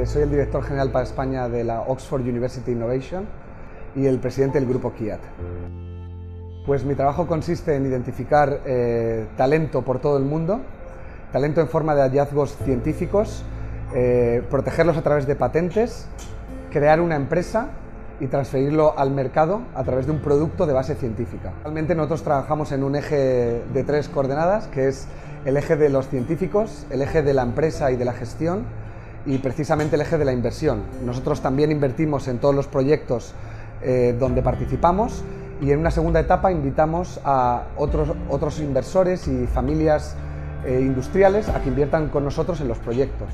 soy el director general para España de la Oxford University Innovation y el presidente del grupo Kiat. Pues mi trabajo consiste en identificar talento por todo el mundo, talento en forma de hallazgos científicos, protegerlos a través de patentes, crear una empresa y transferirlo al mercado a través de un producto de base científica. Realmente nosotros trabajamos en un eje de 3 coordenadas, que es el eje de los científicos, el eje de la empresa y de la gestión y precisamente el eje de la inversión. Nosotros también invertimos en todos los proyectos donde participamos y en una segunda etapa invitamos a otros inversores y familias industriales a que inviertan con nosotros en los proyectos.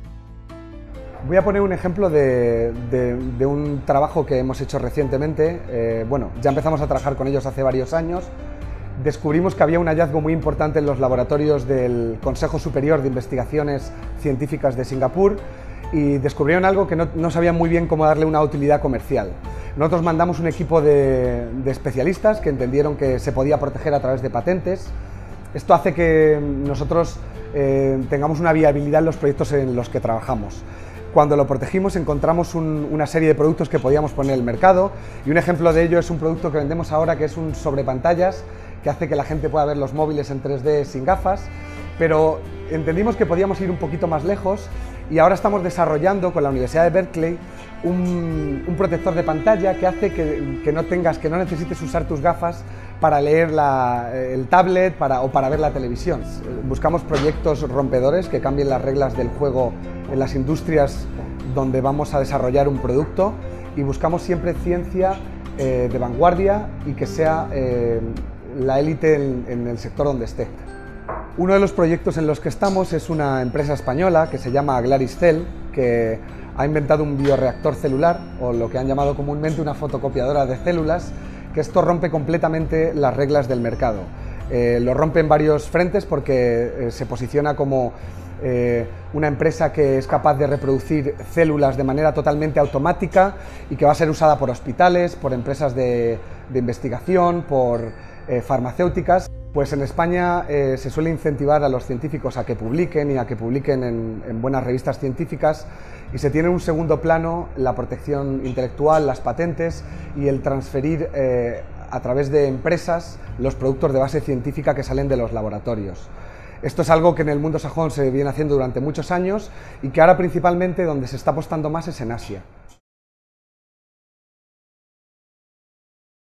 Voy a poner un ejemplo de un trabajo que hemos hecho recientemente. Ya empezamos a trabajar con ellos hace varios años. Descubrimos que había un hallazgo muy importante en los laboratorios del Consejo Superior de Investigaciones Científicas de Singapur y descubrieron algo que no sabían muy bien cómo darle una utilidad comercial. Nosotros mandamos un equipo de especialistas que entendieron que se podía proteger a través de patentes. Esto hace que nosotros tengamos una viabilidad en los proyectos en los que trabajamos. Cuando lo protegimos encontramos una serie de productos que podíamos poner en el mercado y un ejemplo de ello es un producto que vendemos ahora que es un sobrepantallas que hace que la gente pueda ver los móviles en 3D sin gafas, pero entendimos que podíamos ir un poquito más lejos y ahora estamos desarrollando con la Universidad de Berkeley un protector de pantalla que hace que no necesites usar tus gafas para leer el tablet o para ver la televisión. Buscamos proyectos rompedores que cambien las reglas del juego en las industrias donde vamos a desarrollar un producto y buscamos siempre ciencia de vanguardia y que sea la élite en el sector donde esté. Uno de los proyectos en los que estamos es una empresa española que se llama Glariscell, que ha inventado un bioreactor celular, o lo que han llamado comúnmente una fotocopiadora de células, que esto rompe completamente las reglas del mercado. Lo rompe en varios frentes porque se posiciona como una empresa que es capaz de reproducir células de manera totalmente automática y que va a ser usada por hospitales, por empresas de investigación, por farmacéuticas. Pues en España se suele incentivar a los científicos a que publiquen y a que publiquen en buenas revistas científicas y se tiene en un segundo plano la protección intelectual, las patentes y el transferir a través de empresas los productos de base científica que salen de los laboratorios. Esto es algo que en el mundo sajón se viene haciendo durante muchos años y que ahora principalmente donde se está apostando más es en Asia.